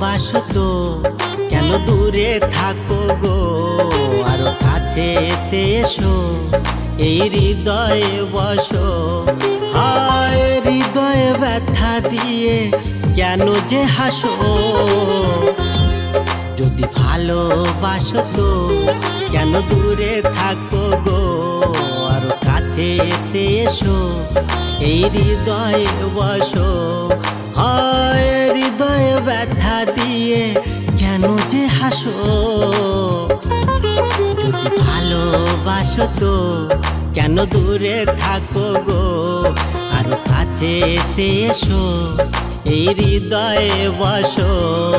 ভালোবাসো তো কেন দূরে থাকো গো, আরো কাছেতে এসো এই হৃদয়ে বসো। হায় হৃদয়ে ব্যথা দিয়ে কেন যে হাসো, যদি ভালোবাসো তো কেন দূরে থাকো গো, আরো কাছেতে এসো এই হৃদয়ে বসো। হায় হৃদয়ে ব্যথা দিয়ে কেন যে হাসো, যদি ভালোবাসো তো কেন দূরে থাকো গো, আরো কাছেতে এসো এই হৃদয়ে বসো।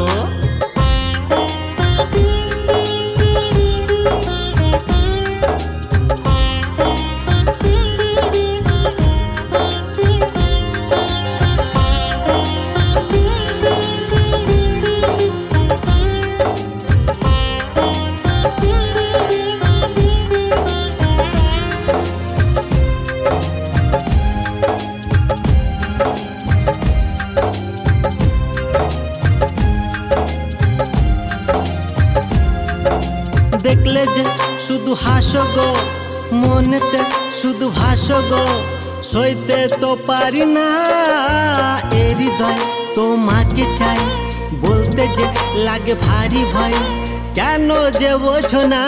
দেখলে যে শুধু হাসো গো, মনেতে শুধু ভাসো গো, সইতে তো পারি না এই হৃদয় তোমাকে চাই, বলতে যে লাগে ভারী ভয়, কেন যে বোঝো না।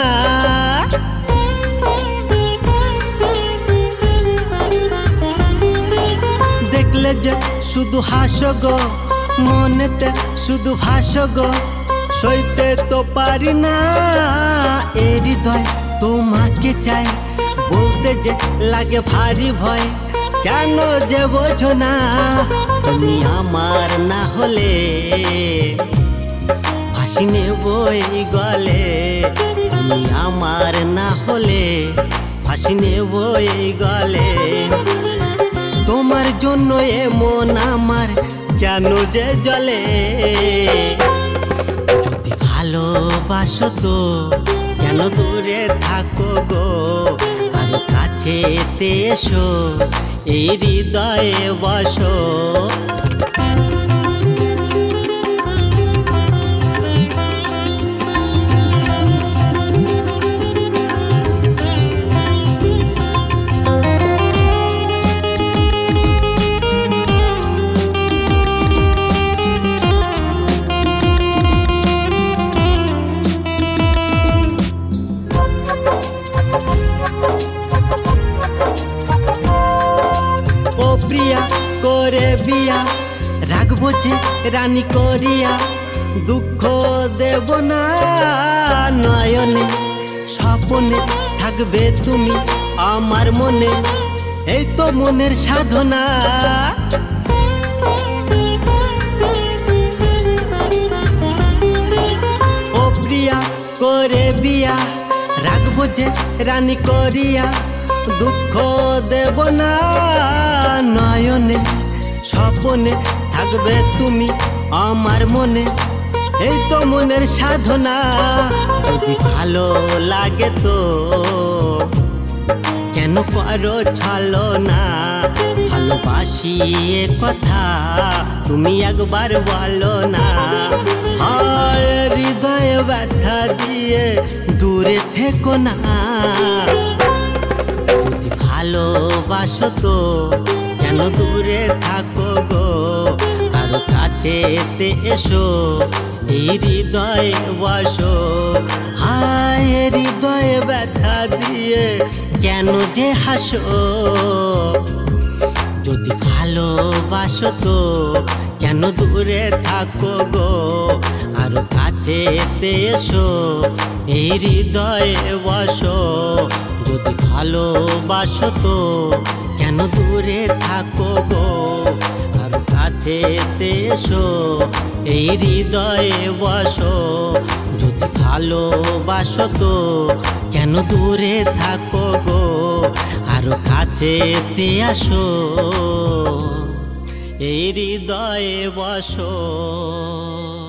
দেখলে যে শুধু হাসো গো, মনেতে শুধু ভাসো গো, সইতে তো পারি না এই হৃদয় তোমাকে চাই, বলতে যে লাগে ভারী ভয়, কেন যে বোঝো না। তুমি আমার না হলে ফাঁসি নেব এই গলে, তুমি আমার না হলে ফাঁসি নেব এই গলে। তোমার জন্য এ মন আমার কেন যে জ্বলে, যদি ভালোবাসো তো কেন দূরে থাকো গো, আর কাছেতে এসো এই হৃদয়ে বসো। প্রিয়া করে বিয়া রাখবো যে রানী করিয়া, দুঃখ দেব না নয়নে, স্বপ্নে থাকবে তুমি আমার মনে, এই তো মনের সাধনা। ও প্রিয়া করে বিয়া রাখবো যে রানী করিয়া, দুঃখ দেব না নয়নে, স্বপ্নে থাকবে তুমি আমার মনে, এই তো মনের সাধনা। যদি ভালো লাগে তো কেন করো ছলনা, ভালোবাসি এ কথা তুমি একবার বলো না। হায় হৃদয়ে ব্যথা দিয়ে দূরে থেকো না, যদি ভালোবাসো তো কেন দূরে থাকো গো, আরো কাছেতে এসো এই হৃদয়ে বসো। হায় হৃদয়ে ব্যথা দিয়ে কেন যে হাসো, যদি ভালোবাসো তো কেন দূরে থাকো গো, আরো কাছেতে এসো এই হৃদয়ে বসো। যদি ভালোবাসো তো কেন দূরে থাকো গো, আরো কাছেতে এসো এই হৃদয়ে বসো। যদি ভালোবাসো তো কেন দূরে থাকো গো, আরো কাছেতে আসো এই হৃদয়ে বসো।